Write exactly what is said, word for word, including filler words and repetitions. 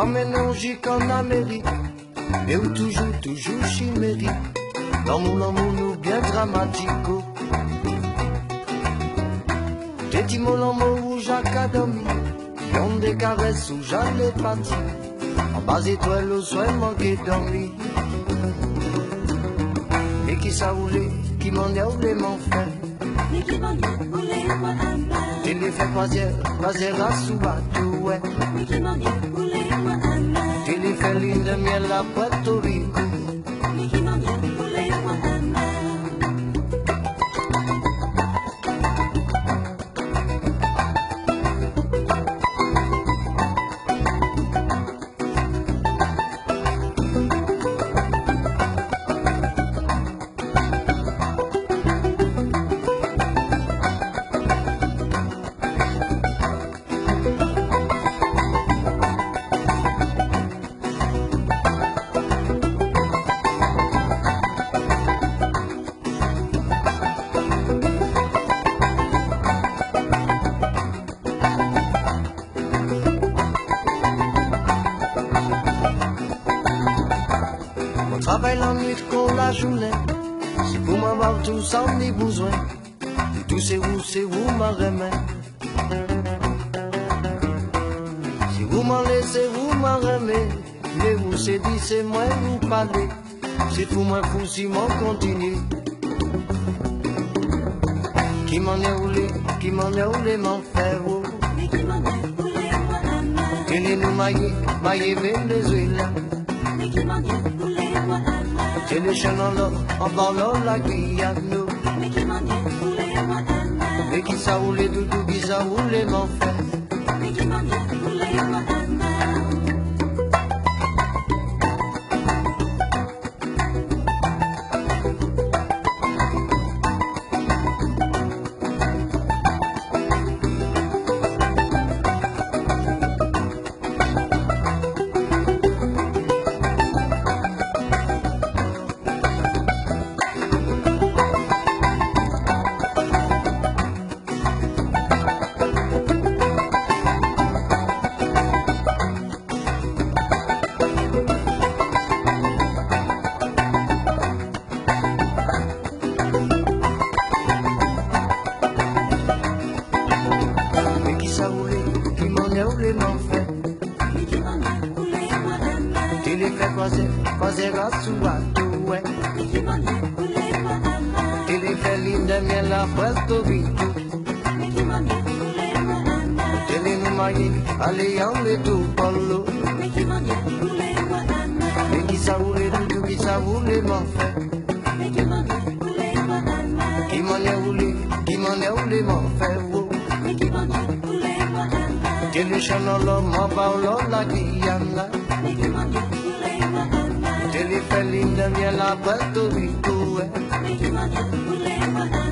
maintenant jusqu'en Amérique, mais où toujours, toujours chimérique. L'amour, l'amour nous bien dramatico. Des petits mots, l'amour rouge académie, y'ont des caresses où j'allais partir. En bas étoile au soin manqué dormir. Et qui ça voulait, qui m'en est voulait m'en faire. Mais qui m'en est voulait moi un mal. J'ai les fait croisière, croisière à sous bateau, ouais. Mais qui m'en est voulait moi un mal. J'ai les fait ligne de miel à Puerto Rico. Mais qui m'en est voulait moi un mal. Travaille la nuit qu'on la journée, c'est pour m'avoir tout sans ni besoin. Et tout c'est vous, c'est vous m'en remet. Si vous m'en laissez, vous m'en remet. Mais vous c'est dit, c'est moi vous parlez. C'est pour moi fou si m'en continue. Qui m'en est roulé, qui m'en est roulé m'en fait vous. Mais qui m'en est voulait moi un mal. Tenez-nous maillé, maillé Venezuela. Mais qui m'en est voulait moi un mal. J'ai les chaînes en l'or, en parlant la Guyane. Mais qui m'en est voulait moi un mal. Mais qui ça roulé, doudou, qui ça roulé m'en fait. Mais qui m'en est voulait moi un mal. Mais qui ça roulé, qui m'en est roulé m'en fait. Mais qui m'en est voulait moi un mal. Tu les fais croiser, croiser à sous bateau, ouais. Mais qui m'en est voulait moi un mal. Tu les fais ligne de miel à Puerto Rico. Mais qui m'en est voulait moi un mal. Tu les nous maillés, allez en les tout polo. Mais qui m'en est voulait moi un mal. Mais qui ça roulé, doudou, qui ça roulé m'en fait. Mais qui m'en est voulait moi un mal. Qui m'en est roulé, qui m'en est roulé m'en fait, oh. Mais qui m'en est voulait moi un mal. Tu les chaînes en l'or, en parlant la Guyane. Mais qui m'en est voulait moi un mal. Tu les fais ligne de miel à Puerto Rico, ouais. Mais qui m'en est voulait moi un mal.